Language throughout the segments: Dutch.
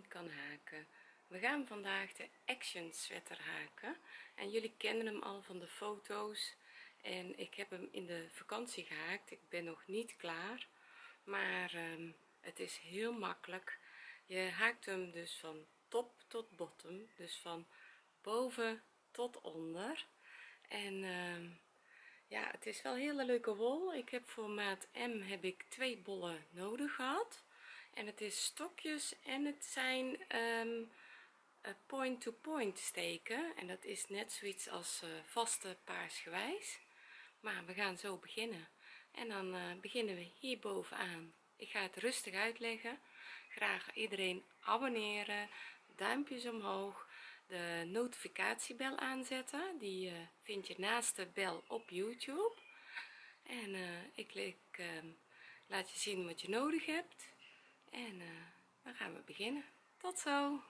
iedereen kan haken. We gaan vandaag de Action sweater haken en jullie kennen hem al van de foto's en ik heb hem in de vakantie gehaakt. Ik ben nog niet klaar, maar het is heel makkelijk. Je haakt hem dus van top tot bottom, dus van boven tot onder. En ja, het is wel hele leuke wol. Ik heb voor maat M heb ik 2 bollen nodig gehad en het is stokjes en het zijn point-to-point steken en dat is net zoiets als vaste paarsgewijs. Maar we gaan zo beginnen en dan beginnen we hier bovenaan. Ik ga het rustig uitleggen. Graag iedereen abonneren, duimpjes omhoog, de notificatiebel aanzetten, die vind je naast de bel op YouTube. En ik laat je zien wat je nodig hebt en dan gaan we beginnen. Tot zo!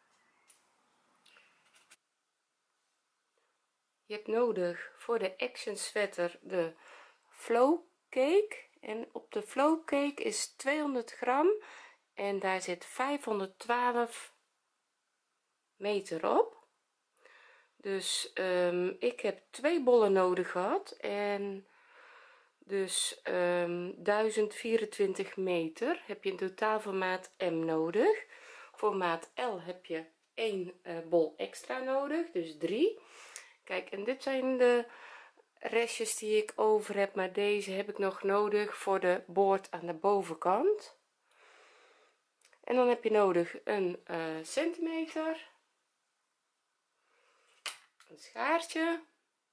Je hebt nodig voor de Action sweater de flow cake en op de flow cake is 200 gram en daar zit 512 meter op. Dus ik heb 2 bollen nodig gehad en dus 1024 meter heb je in totaal voor maat M nodig. Voor maat L heb je 1 bol extra nodig, dus 3. Kijk, en dit zijn de restjes die ik over heb, maar deze heb ik nog nodig voor de boord aan de bovenkant. En dan heb je nodig een centimeter, een schaartje,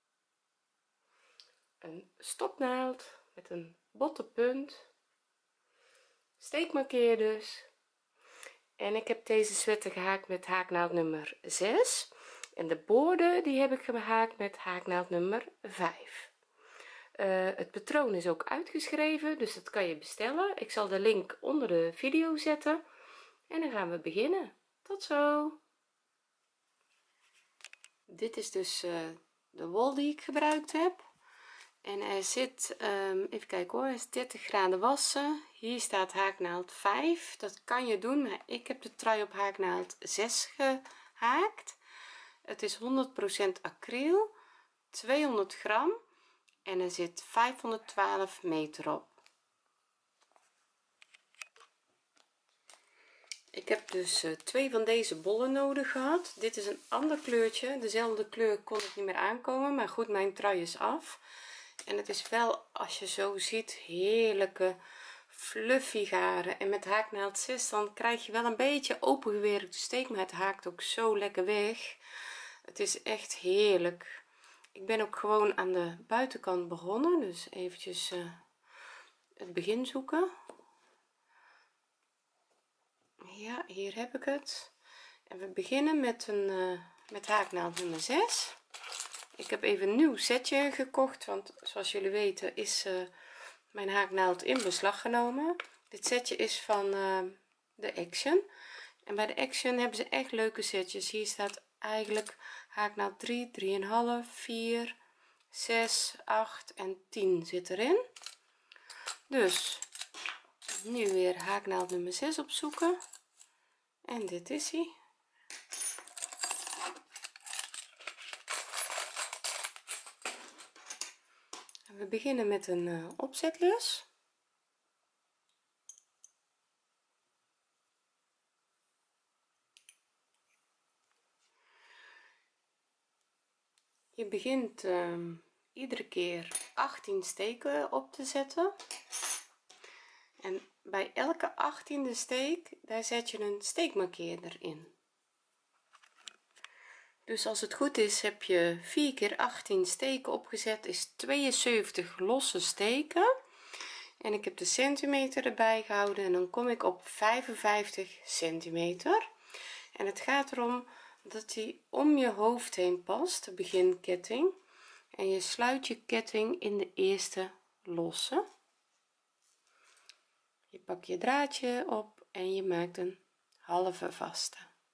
een stopnaald met een botte punt, steekmarkeerders en ik heb deze sweater gehaakt met haaknaald nummer 6 en de boorden die heb ik gehaakt met haaknaald nummer 5. Het patroon is ook uitgeschreven, dus dat kan je bestellen. Ik zal de link onder de video zetten en dan gaan we beginnen. Tot zo! Dit is dus de wol die ik gebruikt heb en er zit even kijken hoor, is 30 graden wassen. Hier staat haaknaald 5, dat kan je doen, maar ik heb de trui op haaknaald 6 gehaakt. Het is 100% acryl, 200 gram en er zit 512 meter op. Ik heb dus 2 van deze bollen nodig gehad. Dit is een ander kleurtje, dezelfde kleur kon ik niet meer aankomen, maar goed, mijn trui is af en het is wel, als je zo ziet, heerlijke fluffy garen en met haaknaald 6 dan krijg je wel een beetje opengewerkte steek, maar het haakt ook zo lekker weg. Het is echt heerlijk. Ik ben ook gewoon aan de buitenkant begonnen, dus eventjes het begin zoeken. Ja, hier heb ik het en we beginnen met een met haaknaald nummer 6. Ik heb even een nieuw setje gekocht, want zoals jullie weten is mijn haaknaald in beslag genomen. Dit setje is van de Action en bij de Action hebben ze echt leuke setjes. Hier staat eigenlijk haaknaald 3, 3,5, 4, 6, 8 en 10 zit erin. Dus nu weer haaknaald nummer 6 opzoeken en dit is hij. We beginnen met een opzetlus. Je begint iedere keer 18 steken op te zetten en bij elke 18e steek daar zet je een steekmarkeerder in. Dus als het goed is heb je 4 keer 18 steken opgezet, is 72 losse steken en ik heb de centimeter erbij gehouden en dan kom ik op 55 centimeter en het gaat erom dat die om je hoofd heen past, de beginketting, en je sluit je ketting in de eerste losse. Je pakt je draadje op en je maakt een halve vaste.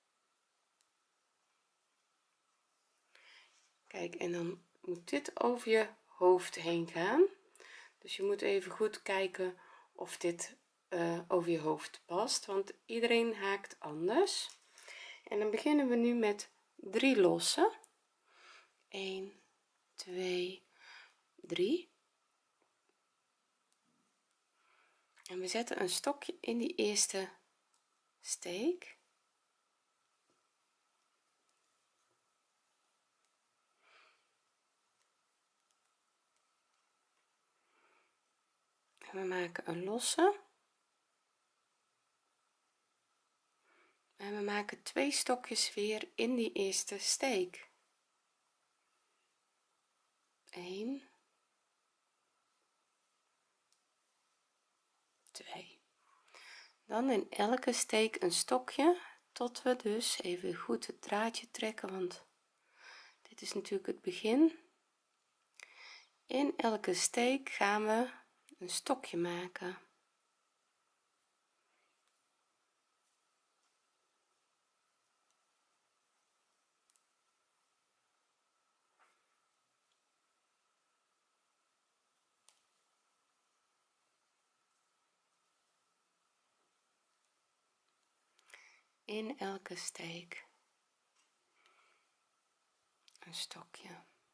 Kijk, en dan moet dit over je hoofd heen gaan, dus je moet even goed kijken of dit over je hoofd past, want iedereen haakt anders. En dan beginnen we nu met 3 lossen. 1 2 3 en we zetten een stokje in die eerste steek. En we maken een losse en we maken 2 stokjes weer in die eerste steek. 1 2 dan in elke steek een stokje tot we dus even goed het draadje trekken, want dit is natuurlijk het begin. In elke steek gaan we een stokje maken. In elke steek een stokje.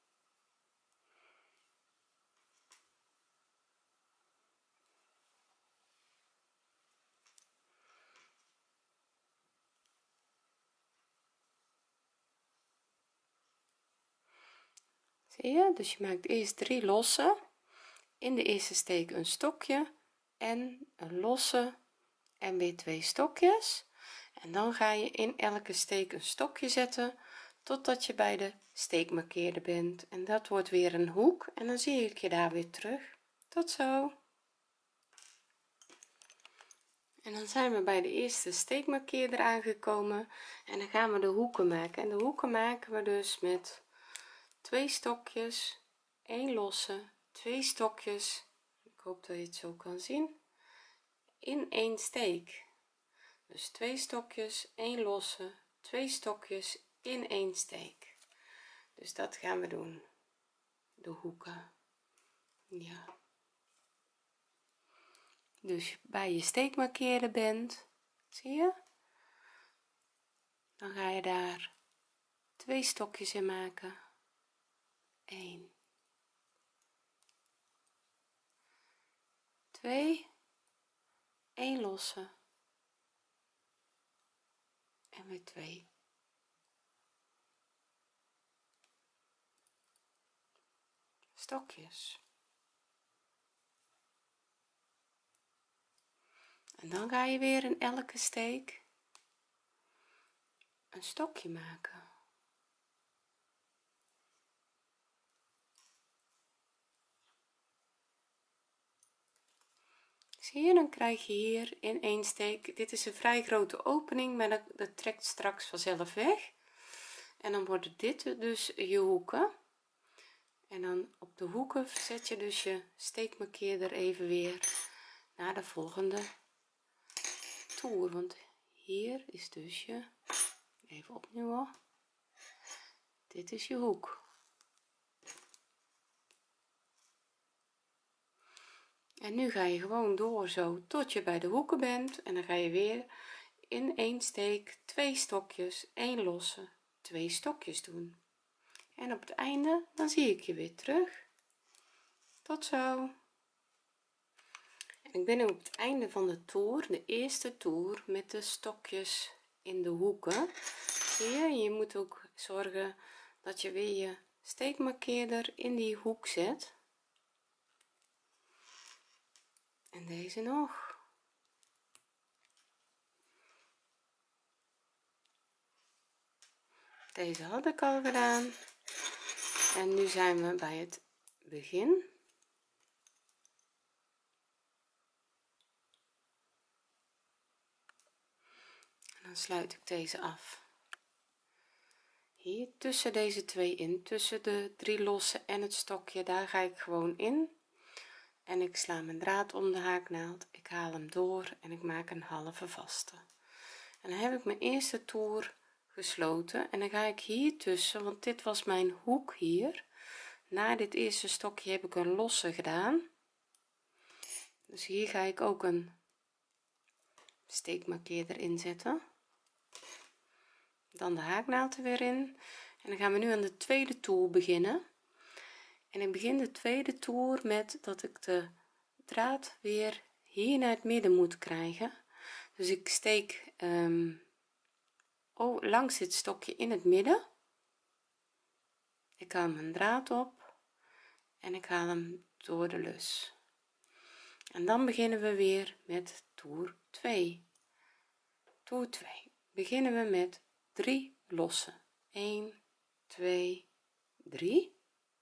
Zie je? Dus je maakt eerst 3 losse, in de eerste steek een stokje en een losse en weer 2 stokjes, en dan ga je in elke steek een stokje zetten totdat je bij de steekmarkeerder bent, en dat wordt weer een hoek, en dan zie ik je daar weer terug. Tot zo. En dan zijn we bij de eerste steekmarkeerder aangekomen en dan gaan we de hoeken maken, en de hoeken maken we dus met 2 stokjes, 1 losse, 2 stokjes, ik hoop dat je het zo kan zien, in 1 steek. Dus 2 stokjes, 1 losse, 2 stokjes in 1 steek. Dus dat gaan we doen, de hoeken. Ja, dus bij je steekmarkeerder bent, zie je, dan ga je daar 2 stokjes in maken. 1 2 1 losse en weer 2 stokjes, en dan ga je weer in elke steek een stokje maken. Zie je, dan krijg je hier in 1 steek, dit is een vrij grote opening, maar dat trekt straks vanzelf weg, en dan worden dit dus je hoeken, en dan op de hoeken zet je dus je steekmarkeerder even weer naar de volgende toer, want hier is dus je, even opnieuw hoor, dit is je hoek. En nu ga je gewoon door zo tot je bij de hoeken bent, en dan ga je weer in 1 steek 2 stokjes, 1 losse, 2 stokjes doen, en op het einde dan zie ik je weer terug. Tot zo. En ik ben nu op het einde van de toer, de eerste toer met de stokjes in de hoeken. Zie je, je moet ook zorgen dat je weer je steekmarkeerder in die hoek zet, en deze nog. Deze had ik al gedaan, en nu zijn we bij het begin. En dan sluit ik deze af. Hier tussen deze 2 in, tussen de 3 losse en het stokje, daar ga ik gewoon in, en ik sla mijn draad om de haaknaald, ik haal hem door en ik maak een halve vaste, en dan heb ik mijn eerste toer gesloten, en dan ga ik hier tussen, want dit was mijn hoek hier, na dit eerste stokje heb ik een losse gedaan, dus hier ga ik ook een steekmarkeerder inzetten, dan de haaknaald er weer in en dan gaan we nu aan de tweede toer beginnen. En ik begin de tweede toer met dat ik de draad weer hier naar het midden moet krijgen. Dus ik steek langs dit stokje in het midden, ik haal mijn draad op en ik haal hem door de lus en dan beginnen we weer met toer 2. Toer 2 beginnen we met 3 lossen, 1 2 3.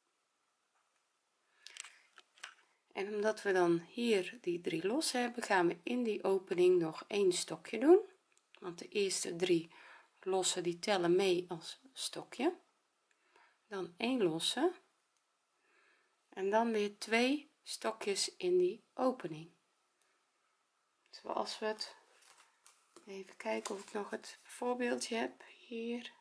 En omdat we dan hier die 3 losse hebben, gaan we in die opening nog 1 stokje doen, want de eerste 3 losse die tellen mee als stokje, dan 1 losse en dan weer 2 stokjes in die opening, zoals we het, even kijken of ik nog het voorbeeldje heb hier,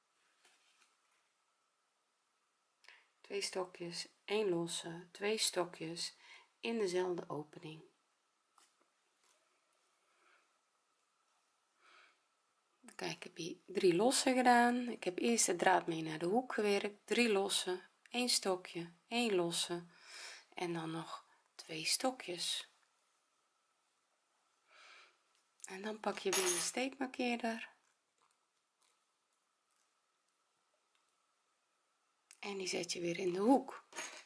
2 stokjes, 1 losse, 2 stokjes in dezelfde opening. Kijk, ik heb hier 3 losse gedaan, ik heb eerst de draad mee naar de hoek gewerkt, 3 losse, 1 stokje, 1 losse en dan nog 2 stokjes en dan pak je weer een steekmarkeerder en die zet je weer in de hoek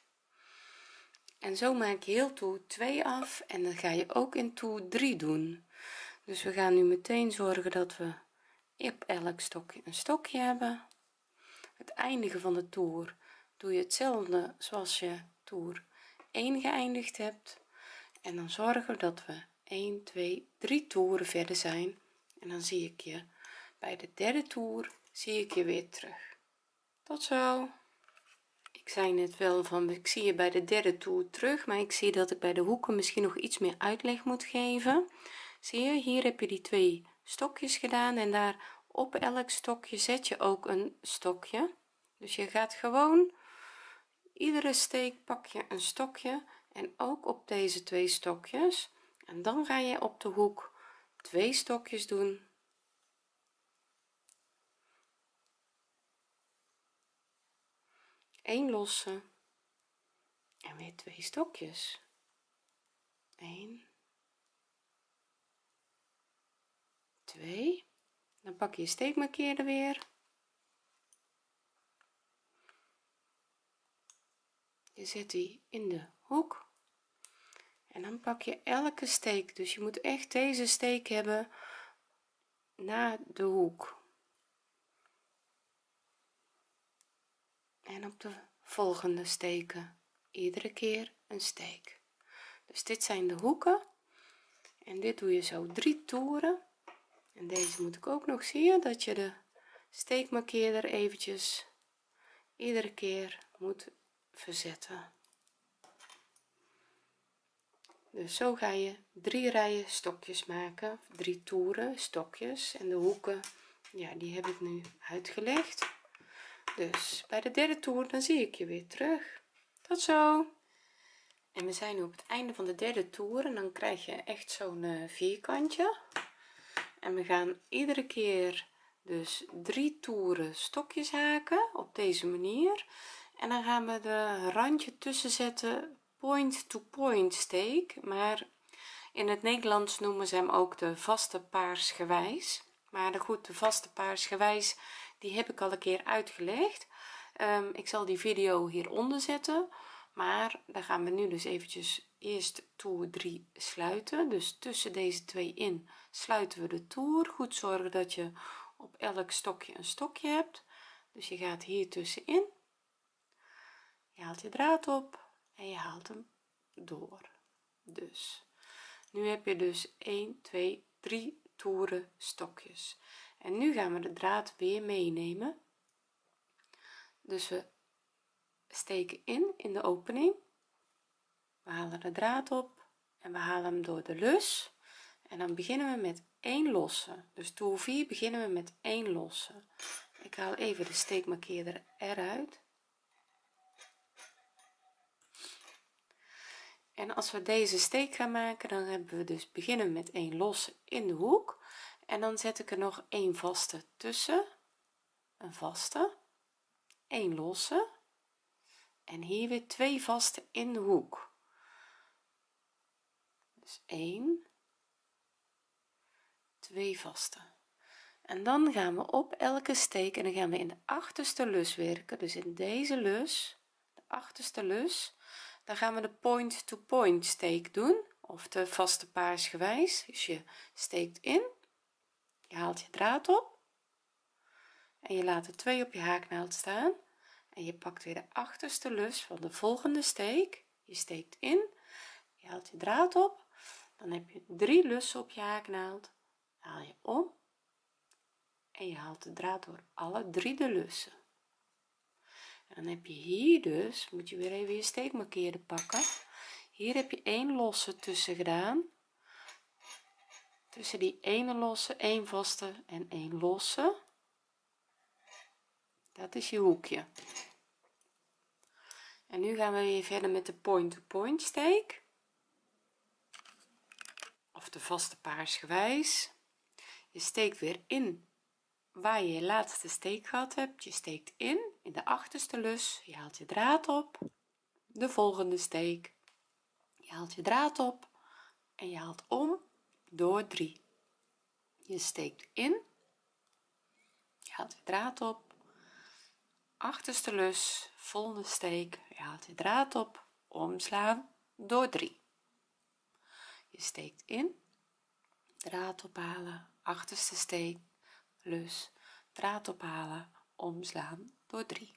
en zo maak je heel toer 2 af en dan ga je ook in toer 3 doen. Dus we gaan nu meteen zorgen dat we op elk stokje een stokje hebben. Het eindigen van de toer doe je hetzelfde zoals je toer 1 geëindigd hebt en dan zorgen we dat we 1 2 3 toeren verder zijn en dan zie ik je bij de derde toer zie ik je weer terug. Tot zo. Ik zei net wel van ik zie je bij de derde toer terug, maar ik zie dat ik bij de hoeken misschien nog iets meer uitleg moet geven. Zie je, hier heb je die 2 stokjes gedaan en daar op elk stokje zet je ook een stokje, dus je gaat gewoon iedere steek pak je een stokje en ook op deze 2 stokjes en dan ga je op de hoek 2 stokjes doen, één losse en weer 2 stokjes, 1 2, dan pak je je steekmarkeerder weer, je zet die in de hoek en dan pak je elke steek, dus je moet echt deze steek hebben naar de hoek en op de volgende steken iedere keer een steek. Dus dit zijn de hoeken en dit doe je zo 3 toeren en deze moet ik ook nog zien dat je de steekmarkeerder eventjes iedere keer moet verzetten. Dus zo ga je 3 rijen stokjes maken, 3 toeren stokjes en de hoeken, ja, die heb ik nu uitgelegd. Dus bij de derde toer dan zie ik je weer terug. Tot zo. En we zijn nu op het einde van de derde toer en dan krijg je echt zo'n vierkantje en we gaan iedere keer dus 3 toeren stokjes haken op deze manier en dan gaan we de randje tussen zetten, point to point steek, maar in het Nederlands noemen ze hem ook de vaste paarsgewijs, maar goed, de vaste paarsgewijs die heb ik al een keer uitgelegd. Ik zal die video hieronder zetten, maar daar gaan we nu dus eventjes eerst toer 3 sluiten, dus tussen deze 2 in sluiten we de toer. Goed zorgen dat je op elk stokje een stokje hebt, dus je gaat hier tussenin, je haalt je draad op en je haalt hem door. Dus nu heb je dus 1 2 3 toeren stokjes en nu gaan we de draad weer meenemen, dus we steken in de opening, we halen de draad op en we halen hem door de lus en dan beginnen we met 1 losse, dus toer 4 beginnen we met 1 losse. Ik haal even de steekmarkeerder eruit En als we deze steek gaan maken, dan hebben we dus beginnen met 1 losse in de hoek en dan zet ik er nog 1 vaste tussen, een vaste, 1 losse en hier weer 2 vaste in de hoek, dus 1, 2 vaste. En dan gaan we op elke steek en dan gaan we in de achterste lus werken, dus in deze lus, de achterste lus, dan gaan we de point to point steek doen of de vaste paarsgewijs. Dus je steekt in, je haalt je draad op en je laat er 2 op je haaknaald staan en je pakt weer de achterste lus van de volgende steek, je steekt in, je haalt je draad op, dan heb je 3 lussen op je haaknaald, haal je om en je haalt de draad door alle 3 de lussen. En dan heb je hier dus, moet je weer even je steekmarkeerder pakken, hier heb je 1 losse tussen gedaan, tussen die ene losse 1 vaste en 1 losse, dat is je hoekje. En nu gaan we weer verder met de point to point steek of de vaste paarsgewijs. Je steekt weer in waar je je laatste steek gehad hebt, je steekt in de achterste lus, je haalt je draad op, de volgende steek, je haalt je draad op en je haalt om door 3, je steekt in, je haalt je draad op, achterste lus, volgende steek, je haalt je draad op, omslaan door 3, je steekt in, draad ophalen, achterste steek, lus, draad ophalen, omslaan door 3.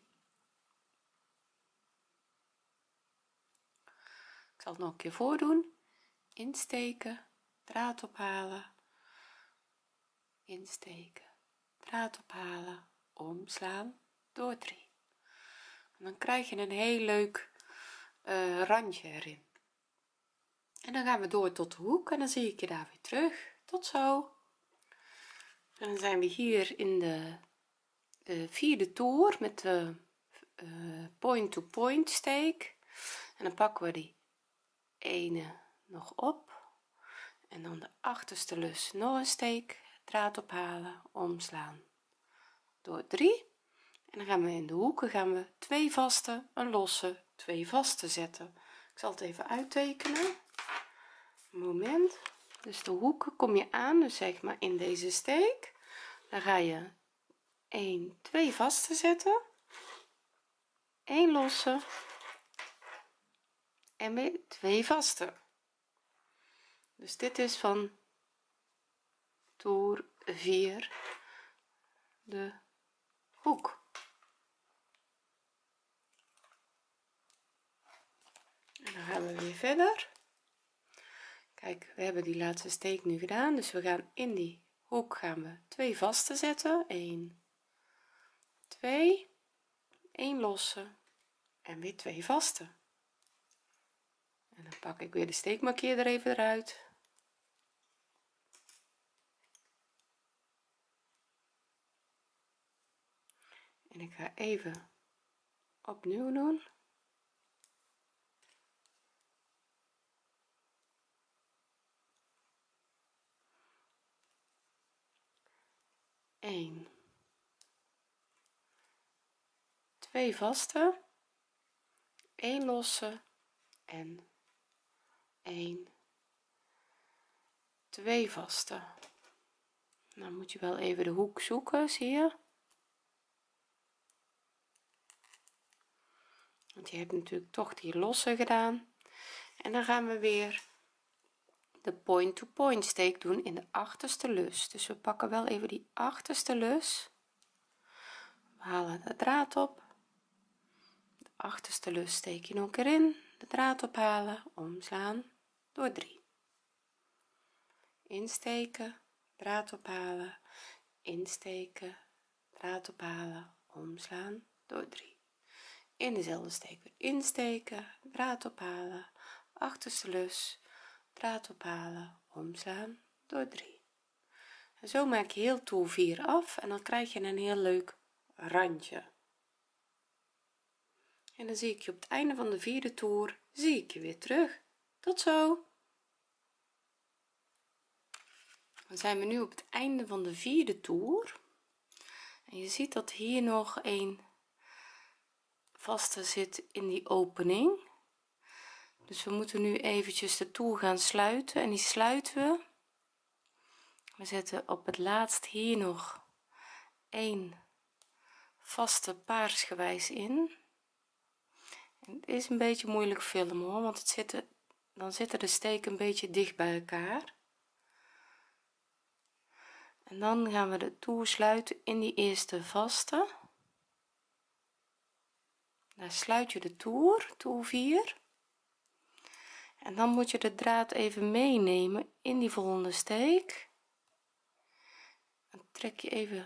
Ik zal het nog een keer voordoen, insteken, draad ophalen, insteken, draad ophalen, omslaan door 3. En dan krijg je een heel leuk randje erin. En dan gaan we door tot de hoek en dan zie ik je daar weer terug. Tot zo. En dan zijn we hier in de vierde toer met de point to point steek en dan pakken we die ene nog op en dan de achterste lus nog een steek, draad ophalen, omslaan door 3 en dan gaan we in de hoeken gaan we 2 vaste, een losse, 2 vaste zetten. Ik zal het even uittekenen, een moment. Dus de hoeken kom je aan, dus zeg maar in deze steek, dan ga je 1 2 vaste zetten, 1 losse en weer 2 vaste. Dus dit is van toer 4 de hoek. En dan gaan we weer verder. Kijk, we hebben die laatste steek nu gedaan, dus we gaan in die hoek gaan we 2 vaste zetten, 1 2 1 losse en weer 2 vaste. En dan pak ik weer de steekmarkeerder even eruit. En ik ga even opnieuw doen. Eén, 2 vaste, 1 losse en 1 2 vaste. Dan moet je wel even de hoek zoeken, zie je, want je hebt natuurlijk toch die losse gedaan. En dan gaan we weer de point to point steek doen in de achterste lus, dus we pakken wel even die achterste lus, we halen de draad op, de achterste lus steek je nog een keer in, de draad ophalen, omslaan door 3, insteken, draad ophalen, insteken, draad ophalen, omslaan door 3, in dezelfde steek weer insteken, draad ophalen, achterste lus, draad ophalen, omslaan door 3. En zo maak je heel toer 4 af en dan krijg je een heel leuk randje. En dan zie ik je op het einde van de vierde toer, zie ik je weer terug. tot zo. Dan zijn we nu op het einde van de vierde toer en je ziet dat hier nog een vaste zit in die opening, dus we moeten nu eventjes de toer gaan sluiten en die sluiten we zetten op het laatst hier nog een vaste paarsgewijs in. En het is een beetje moeilijk filmen hoor, want dan zitten de steken een beetje dicht bij elkaar en dan gaan we de toer sluiten in die eerste vaste. Daar sluit je de toer 4 en dan moet je de draad even meenemen in die volgende steek. Dan trek je even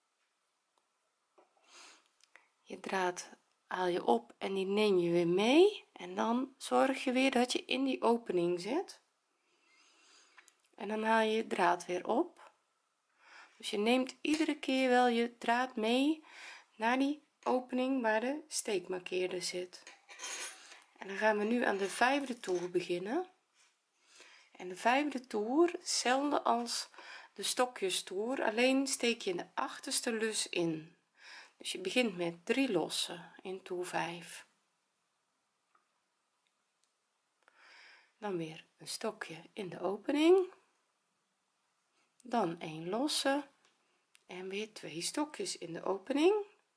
je draad, haal je op en die neem je weer mee en dan zorg je weer dat je in die opening zit en dan haal je je draad weer op, dus je neemt iedere keer wel je draad mee naar die opening waar de steekmarkeerder zit. En dan gaan we nu aan de vijfde toer beginnen en de vijfde toer hetzelfde als de stokjestoer, alleen steek je in de achterste lus in, dus je begint met 3 lossen in toer 5, dan weer een stokje in de opening, dan 1 losse en weer 2 stokjes in de opening,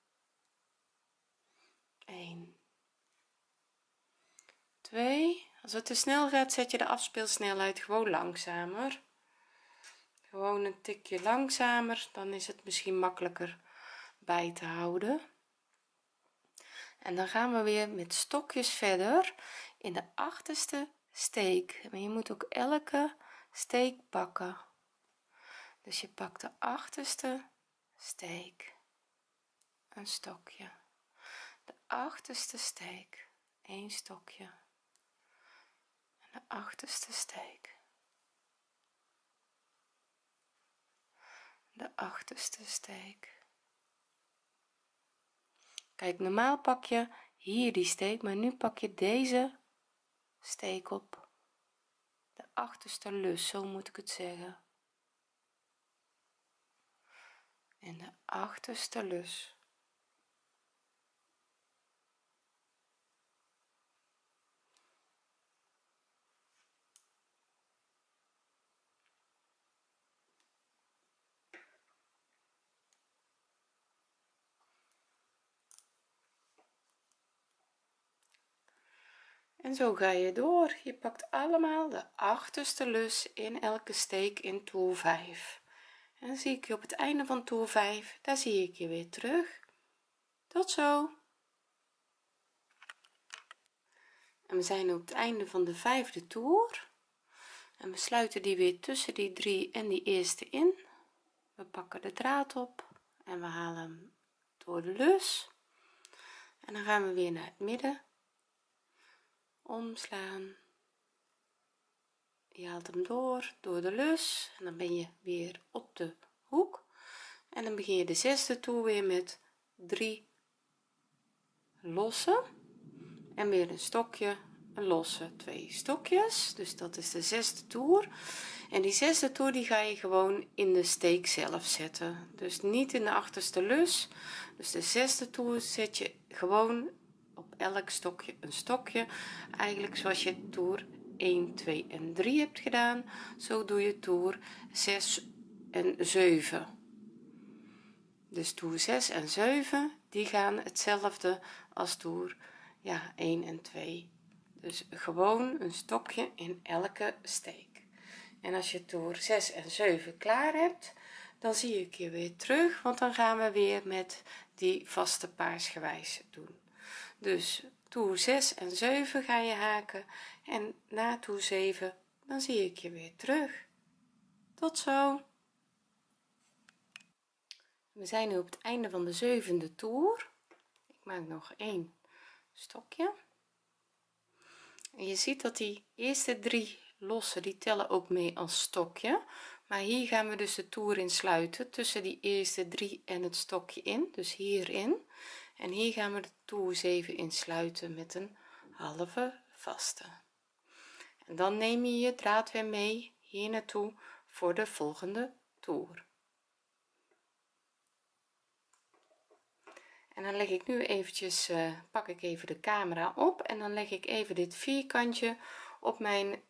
1 2. Als het te snel gaat zet je de afspeelsnelheid gewoon langzamer, gewoon een tikje langzamer, dan is het misschien makkelijker bij te houden. En dan gaan we weer met stokjes verder in de achterste steek, maar je moet ook elke steek pakken, dus je pakt de achterste steek, een stokje, de achterste steek, 1 stokje en de achterste steek, de achterste steek. Kijk, normaal pak je hier die steek, maar nu pak je deze steek op de achterste lus, zo moet ik het zeggen, in de achterste lus. En zo ga je door, je pakt allemaal de achterste lus in elke steek in toer 5 en dan zie ik je op het einde van toer 5, daar zie ik je weer terug, tot zo. En we zijn op het einde van de vijfde toer en we sluiten die weer tussen die 3 en die eerste in, we pakken de draad op en we halen hem door de lus en dan gaan we weer naar het midden, omslaan, je haalt hem door de lus en dan ben je weer op de hoek en dan begin je de zesde toer weer met 3 losse en weer een stokje, een losse, 2 stokjes, dus dat is de zesde toer en die zesde toer die ga je gewoon in de steek zelf zetten, dus niet in de achterste lus, dus de zesde toer zet je gewoon op elk stokje een stokje, eigenlijk zoals je toer 1 2 en 3 hebt gedaan, zo doe je toer 6 en 7, dus toer 6 en 7 die gaan hetzelfde als toer 1 en 2, dus gewoon een stokje in elke steek. En als je toer 6 en 7 klaar hebt, dan zie ik je weer terug, want dan gaan we weer met die vaste paarsgewijs doen. Dus toer 6 en 7 ga je haken en na toer 7 dan zie ik je weer terug, tot zo. We zijn nu op het einde van de zevende toer, ik maak nog 1 stokje en je ziet dat die eerste 3 losse die tellen ook mee als stokje, maar hier gaan we dus de toer in sluiten tussen die eerste 3 en het stokje in, dus hierin, en hier gaan we de toer 7 insluiten met een halve vaste en dan neem je je draad weer mee hier naartoe voor de volgende toer. En dan leg ik nu eventjes pak ik even de camera op en dan leg ik even dit vierkantje op mijn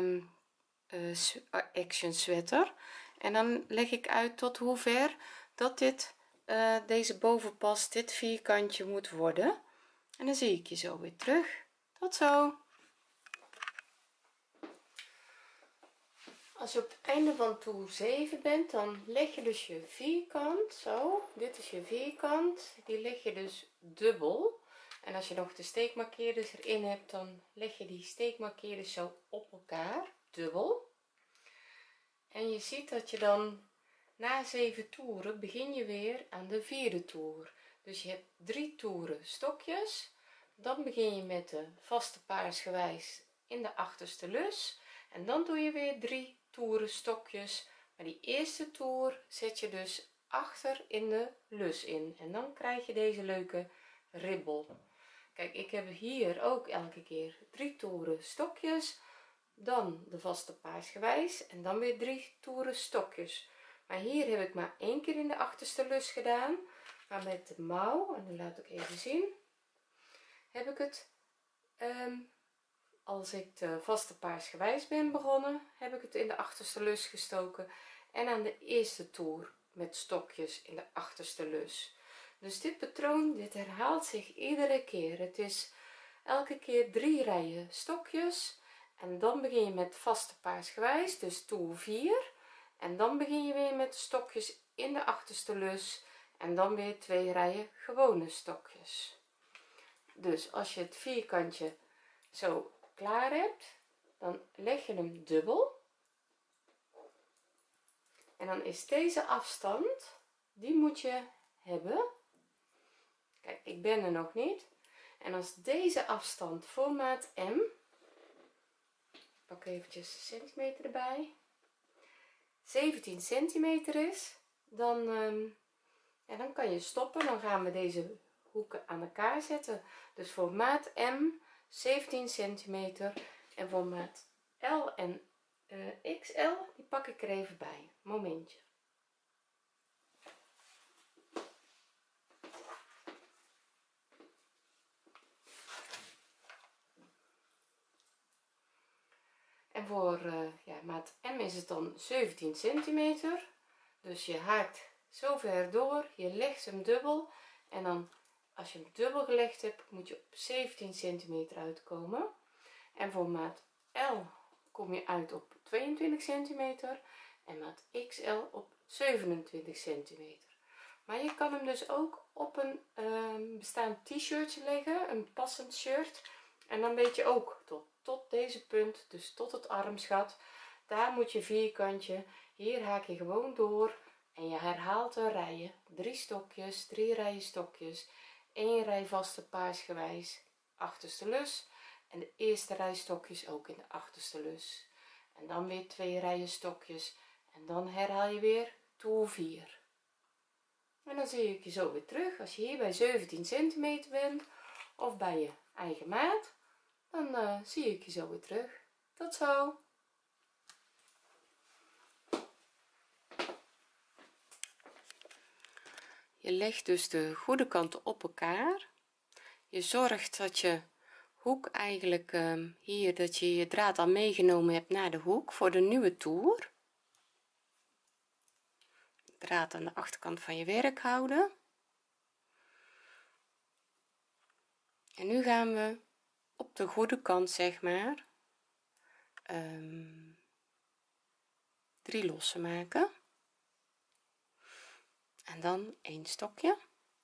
action sweater en dan leg ik uit tot hoe ver dat dit deze bovenpas dit vierkantje moet worden en dan zie ik je zo weer terug. Tot zo. Als je op het einde van toer 7 bent, dan leg je dus je vierkant zo, dit is je vierkant, die leg je dus dubbel en als je nog de steekmarkeerders erin hebt, dan leg je die steekmarkeerders zo op elkaar dubbel en je ziet dat je dan na 7 toeren begin je weer aan de vierde toer. Dus je hebt 3 toeren stokjes, dan begin je met de vaste paarsgewijs in de achterste lus en dan doe je weer 3 toeren stokjes, maar die eerste toer zet je dus achter in de lus in en dan krijg je deze leuke ribbel. Kijk, ik heb hier ook elke keer 3 toeren stokjes, dan de vaste paarsgewijs en dan weer 3 toeren stokjes, maar hier heb ik maar 1 keer in de achterste lus gedaan, maar met de mouw, en dan laat ik even zien, heb ik het als ik de vaste paarsgewijs ben begonnen, heb ik het in de achterste lus gestoken en aan de eerste toer met stokjes in de achterste lus. Dus dit patroon, dit herhaalt zich iedere keer. Het is elke keer 3 rijen stokjes en dan begin je met vaste paarsgewijs, dus toer 4 en dan begin je weer met stokjes in de achterste lus en dan weer 2 rijen gewone stokjes. Dus als je het vierkantje zo klaar hebt, dan leg je hem dubbel en dan is deze afstand, die moet je hebben. Kijk, ik ben er nog niet, en als deze afstand voor maat M, pak eventjes centimeter erbij, 17 centimeter is, dan ja, dan kan je stoppen. Dan gaan we deze hoeken aan elkaar zetten. Dus voor maat M 17 centimeter en voor maat L en XL, die pak ik er even bij. Momentje. En voor ja, maat M is het dan 17 centimeter. Dus je haakt zo ver door, je legt hem dubbel en dan als je hem dubbel gelegd hebt, moet je op 17 centimeter uitkomen. En voor maat L kom je uit op 22 centimeter en maat XL op 27 centimeter. Maar je kan hem dus ook op een bestaand t-shirtje leggen, een passend shirt, en dan weet je ook tot deze punt, dus tot het armsgat, daar moet je vierkantje, hier haak je gewoon door en je herhaalt de rijen, 3 stokjes, 3 rijen stokjes, 1 rij vaste paarsgewijs achterste lus en de eerste rij stokjes ook in de achterste lus en dan weer 2 rijen stokjes en dan herhaal je weer toer 4 en dan zie ik je zo weer terug. Als je hier bij 17 centimeter bent of bij je eigen maat, dan zie ik je zo weer terug. Tot zo. Je legt dus de goede kanten op elkaar, je zorgt dat je hoek eigenlijk hier, dat je je draad al meegenomen hebt naar de hoek voor de nieuwe toer. Draad aan de achterkant van je werk houden en nu gaan we op de goede kant, zeg maar, 3 lossen maken en dan 1 stokje,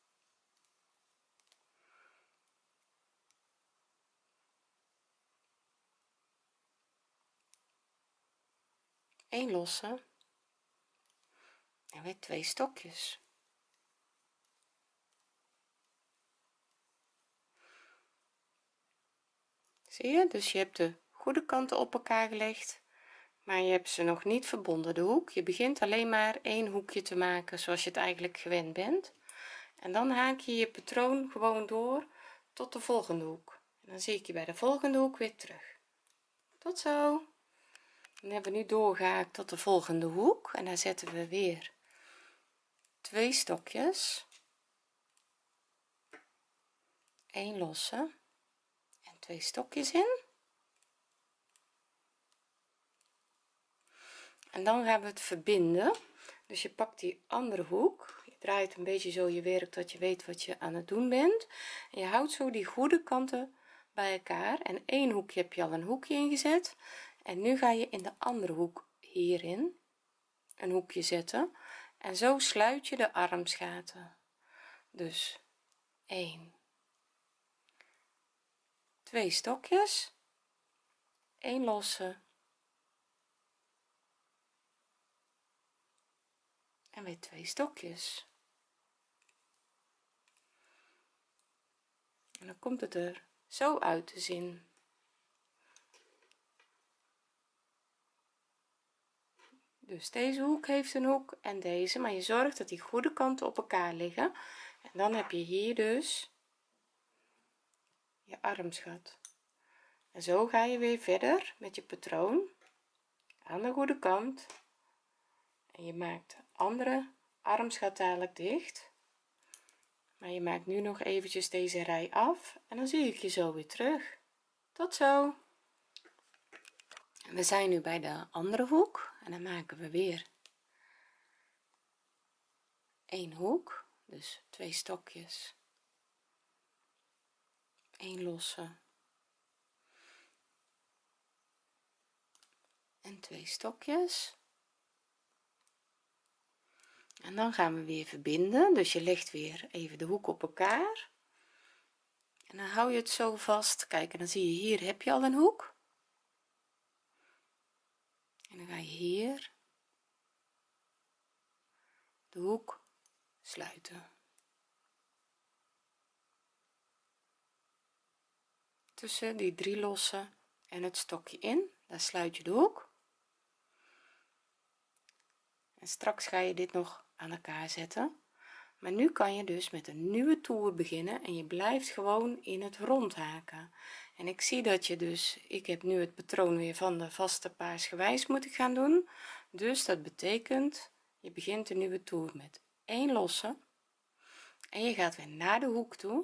een losse en weer 2 stokjes. Zie je, dus je hebt de goede kanten op elkaar gelegd, maar je hebt ze nog niet verbonden, de hoek. Je begint alleen maar 1 hoekje te maken zoals je het eigenlijk gewend bent en dan haak je je patroon gewoon door tot de volgende hoek en dan zie ik je bij de volgende hoek weer terug. tot zo. Dan hebben we nu doorgehaakt tot de volgende hoek en daar zetten we weer 2 stokjes, 1 losse en 2 stokjes in, en dan gaan we het verbinden. Dus je pakt die andere hoek, je draait een beetje zo je werk dat je weet wat je aan het doen bent, en je houdt zo die goede kanten bij elkaar, en één hoekje heb je al een hoekje ingezet, en nu ga je in de andere hoek hierin een hoekje zetten, en zo sluit je de armsgaten. Dus 1, 2 stokjes, 1 losse en weer 2 stokjes, en dan komt het er zo uit te zien. Dus deze hoek heeft een hoek en deze, maar je zorgt dat die goede kanten op elkaar liggen, en dan heb je hier dus je armsgat. En zo ga je weer verder met je patroon aan de goede kant, en je maakt de andere armsgat dadelijk dicht, maar je maakt nu nog eventjes deze rij af en dan zie ik je zo weer terug. Tot zo. We zijn nu bij de andere hoek en dan maken we weer 1 hoek, dus 2 stokjes, 1 losse en 2 stokjes, en dan gaan we weer verbinden. Dus je legt weer even de hoek op elkaar en dan hou je het zo vast. Kijk, en dan zie je hier heb je al een hoek, en dan ga je hier de hoek sluiten tussen die 3 losse en het stokje in. Daar sluit je de hoek, en straks ga je dit nog aan elkaar zetten, maar nu kan je dus met een nieuwe toer beginnen en je blijft gewoon in het rond haken. En ik zie dat je dus, ik heb nu het patroon weer van de vaste paarsgewijs moet ik gaan doen, dus dat betekent je begint een nieuwe toer met 1 losse en je gaat weer naar de hoek toe.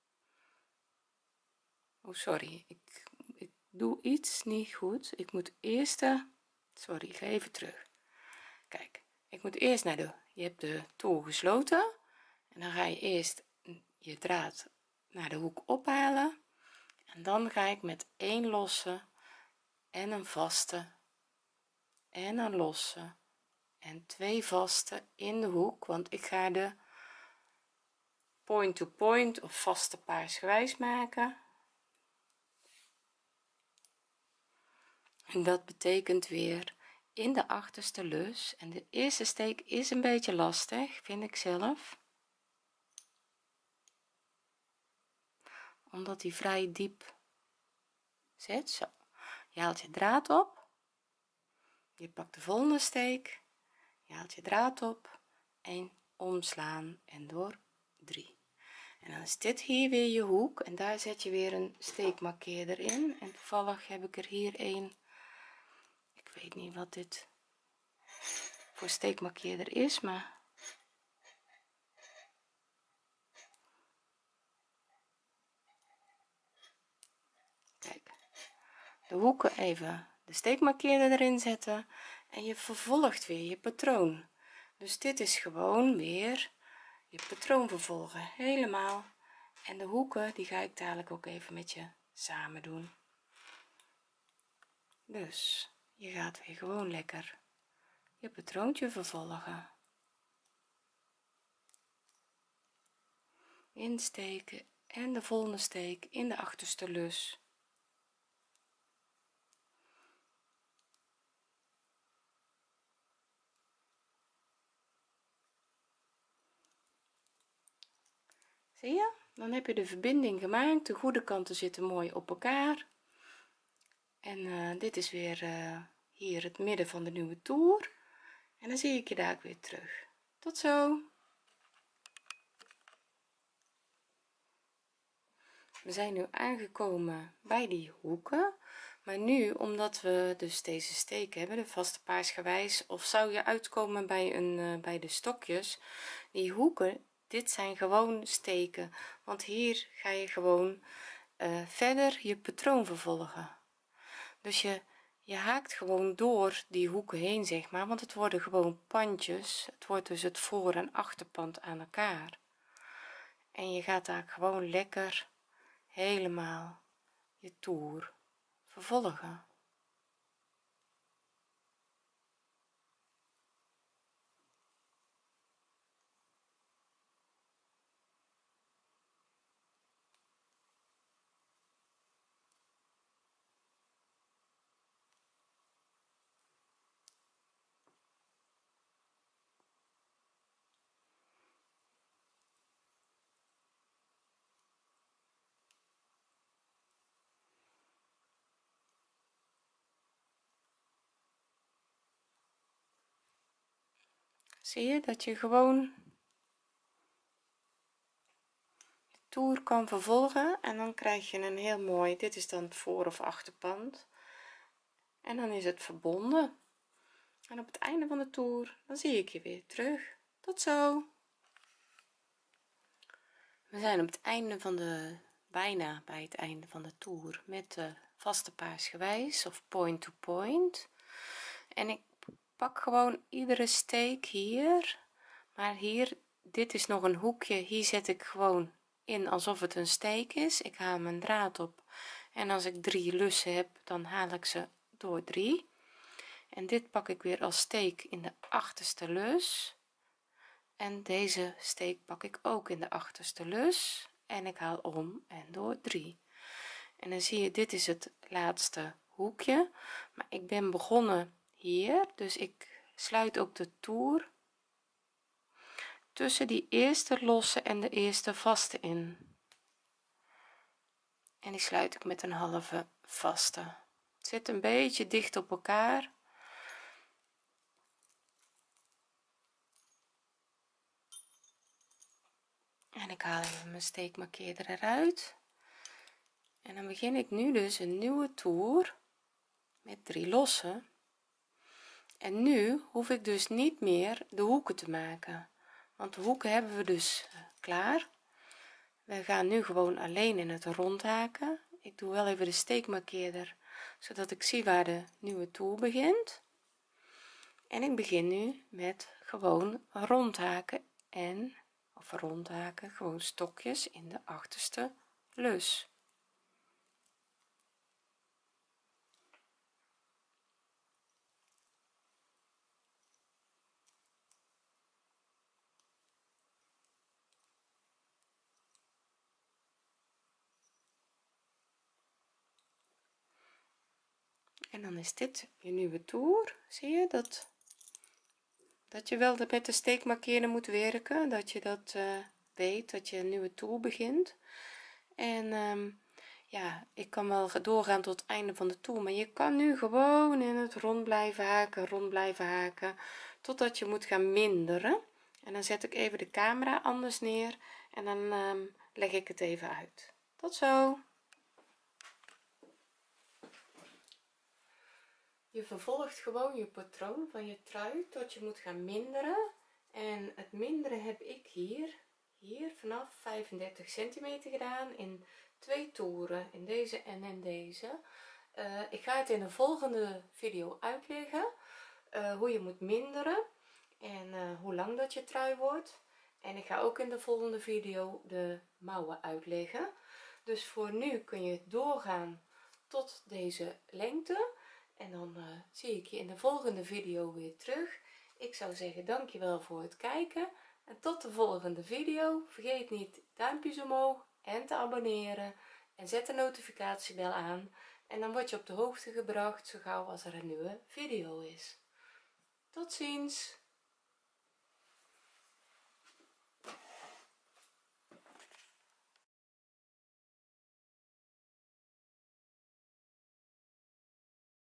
Oh sorry, ik doe iets niet goed. Ik moet eerst sorry, ik ga even terug. Kijk, ik moet eerst naar de, je hebt de toer gesloten en dan ga je eerst je draad naar de hoek ophalen, en dan ga ik met 1 losse en een vaste en een losse en 2 vaste in de hoek, want ik ga de point to point of vaste paarsgewijs maken, en dat betekent weer in de achterste lus. En de eerste steek is een beetje lastig, vind ik zelf, omdat die vrij diep zit. Zo, je haalt je draad op, je pakt de volgende steek, je haalt je draad op en omslaan en door 3, en dan is dit hier weer je hoek, en daar zet je weer een steekmarkeerder in, en toevallig heb ik er hier een, ik weet niet wat dit voor steekmarkeerder is, maar kijk, de hoeken even de steekmarkeerder erin zetten en je vervolgt weer je patroon. Dus dit is gewoon weer je patroon vervolgen helemaal, en de hoeken die ga ik dadelijk ook even met je samen doen. Dus je gaat weer gewoon lekker je patroontje vervolgen, insteken en de volgende steek in de achterste lus. Zie je, dan heb je de verbinding gemaakt, de goede kanten zitten mooi op elkaar, en dit is weer hier het midden van de nieuwe toer, en dan zie ik je daar weer terug. Tot zo. We zijn nu aangekomen bij die hoeken, Maar nu, omdat we dus deze steek hebben, de vaste paarsgewijs, of zou je uitkomen bij bij de stokjes, die hoeken, dit zijn gewoon steken, want hier ga je gewoon verder je patroon vervolgen. Dus je haakt gewoon door die hoeken heen, zeg maar, want het worden gewoon pandjes. Het wordt dus het voor- en achterpand aan elkaar. En je gaat daar gewoon lekker helemaal je toer vervolgen. Zie je dat je gewoon de toer kan vervolgen en dan krijg je een heel mooi, dit is dan het voor- of achterpand, en dan is het verbonden. En op het einde van de toer dan zie ik je weer terug. Tot zo. We zijn op het einde van de, bijna bij het einde van de toer met de vaste paarsgewijs of point to point, en ik pak gewoon iedere steek hier, maar hier, dit is nog een hoekje, hier zet ik gewoon in alsof het een steek is. Ik haal mijn draad op en als ik 3 lussen heb dan haal ik ze door 3, en dit pak ik weer als steek in de achterste lus, en deze steek pak ik ook in de achterste lus en ik haal om en door 3, en dan zie je, dit is het laatste hoekje, maar ik ben begonnen hier, dus ik sluit ook de toer tussen die eerste losse en de eerste vaste in, en die sluit ik met een halve vaste. Het zit een beetje dicht op elkaar, en ik haal even mijn steekmarkeerder eruit, en dan begin ik nu dus een nieuwe toer met 3 losse, en nu hoef ik dus niet meer de hoeken te maken, want de hoeken hebben we dus klaar. We gaan nu gewoon alleen in het rondhaken. Ik doe wel even de steekmarkeerder zodat ik zie waar de nieuwe toer begint, en ik begin nu met gewoon rondhaken of rondhaken, gewoon stokjes in de achterste lus. En dan is dit je nieuwe toer. Zie je dat je wel met de steekmarkeerder moet werken, dat je dat weet, dat je een nieuwe toer begint. En ja, ik kan wel doorgaan tot het einde van de toer, maar je kan nu gewoon in het rond blijven haken totdat je moet gaan minderen, en dan zet ik even de camera anders neer en dan leg ik het even uit. Tot zo. Je vervolgt gewoon je patroon van je trui tot je moet gaan minderen, en het minderen heb ik hier vanaf 35 centimeter gedaan in 2 toeren, in deze en in deze. Ik ga het in de volgende video uitleggen hoe je moet minderen en hoe lang dat je trui wordt, en ik ga ook in de volgende video de mouwen uitleggen. Dus voor nu kun je doorgaan tot deze lengte, en dan zie ik je in de volgende video weer terug. Ik zou zeggen dankjewel voor het kijken en tot de volgende video. Vergeet niet duimpjes omhoog en te abonneren en zet de notificatiebel aan, en dan word je op de hoogte gebracht zo gauw als er een nieuwe video is. Tot ziens.